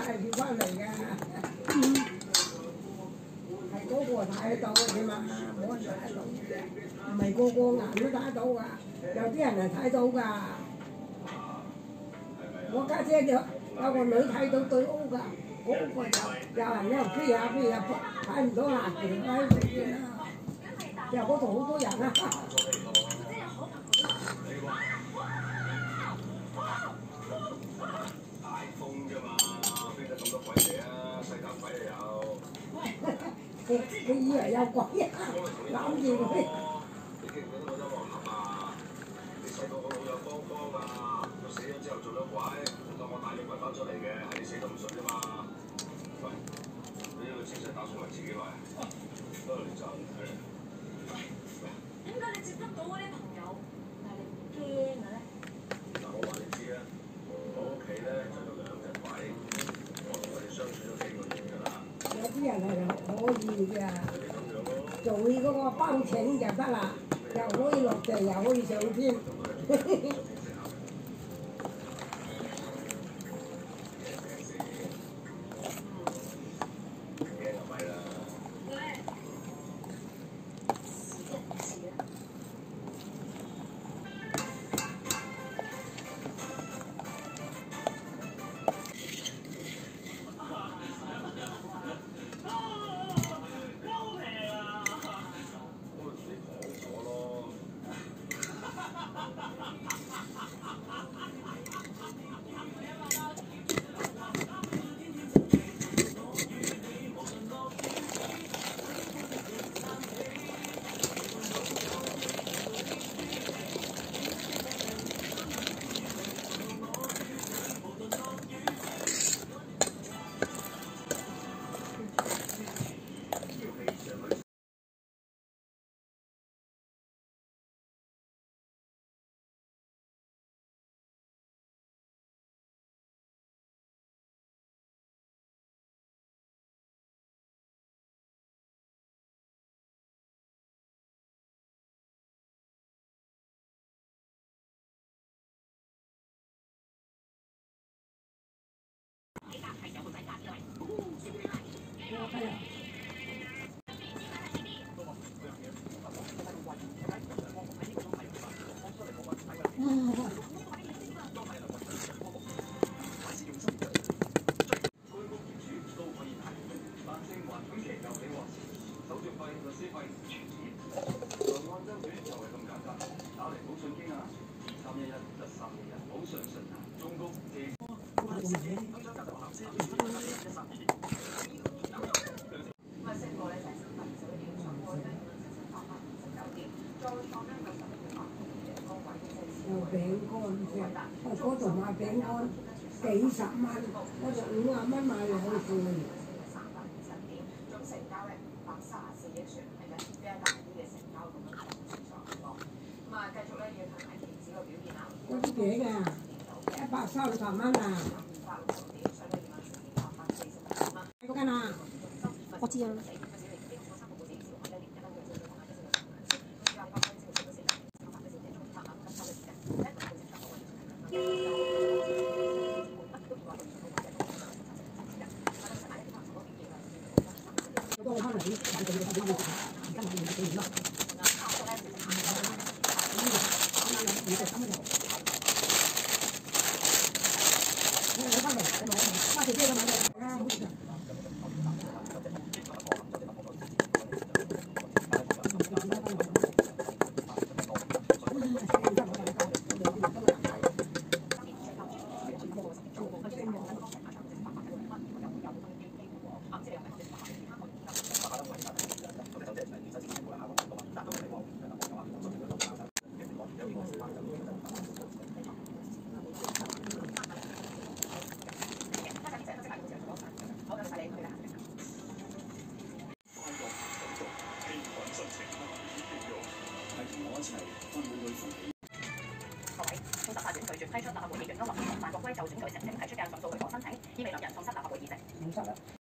係叫翻嚟㗎。係嗰個睇得到嘅啫嘛，冇人睇得到嘅，唔係個個眼都睇得到㗎，有啲人係睇到㗎。我家姐有個女睇到對屋㗎，嗰個有人喺度飛下飛下，睇唔到下邊喺度先啦。又嗰度好多人啊！大風啫嘛，飛得咁多鬼嚟啊！世界鬼又有。你以為有鬼啊？攬住佢。你記唔記得我音樂盒啊？你細個個老友芳芳啊，佢死咗之後做咗鬼，當我帶咗鬼翻出嚟嘅，係你死都唔信啫嘛。喂，你呢個姿勢打算為自己買？不過你就係。點解你接得到嗰啲朋友，但係你唔驚嘅咧？嗱，我話你知啊，我屋企咧就有2隻鬼，我哋相處咗4個月㗎啦。有啲人係可以㗎，做嗰個包拯就得啦，又可以落地，又可以上天。有餅乾啫，我嗰度買餅乾幾十蚊，我就50蚊買2罐。總成交咧534億船，係嘅，比較大啲嘅成交咁樣正常嚟講。咁啊，繼續咧要睇埋期指個表現啦。嗰啲餅啊，130蚊啊！嗰間啊，我知啊。批出立法會議員歐盟同范國威就選舉呈請提出嘅上訴許可申請，意味兩人喪失立法會議席。冇失啦。